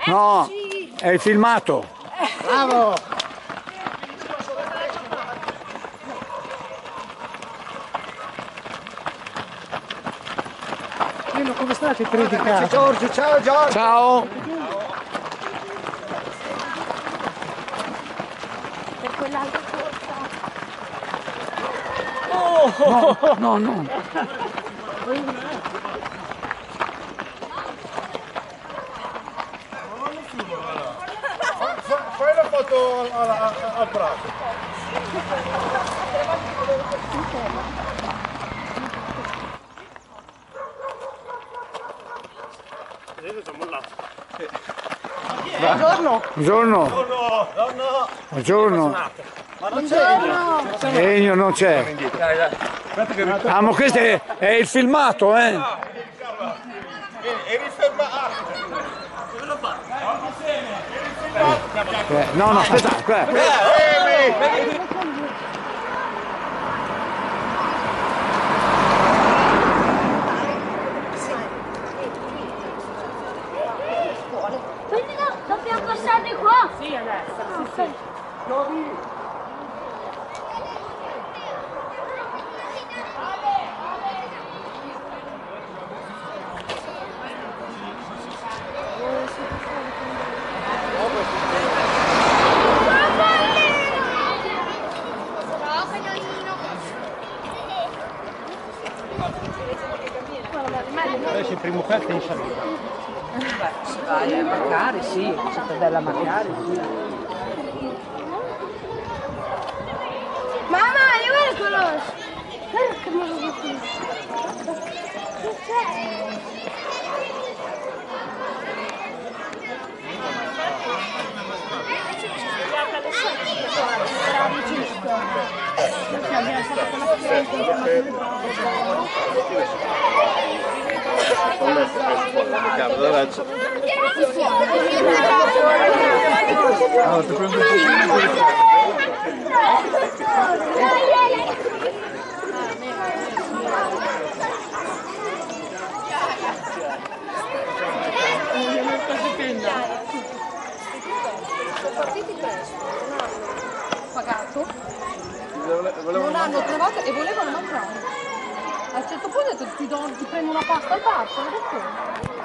No, è il filmato. Bravo! Come state predicando? Giorgio, ciao Giorgio! Ciao! Per quell'altra corsa. No, no. Fai la foto al braccio. Buongiorno! Buongiorno! Buongiorno! Ma non c'è! Ennio non c'è. Ah, ma questo è il filmato, eh? Eri fermato! No, aspetta. Quindi dobbiamo passare di qua? Sì, adesso, sì. Adesso il primo quarto è in salita. Vai, magari sì, cittadella magari. Mamma, io me lo conosco. Perché me lo conosco? Che c'è? Pagato, non hanno trovato e volevano mangiare. A un certo punto ho detto ti prendo una pasta al bar, perché?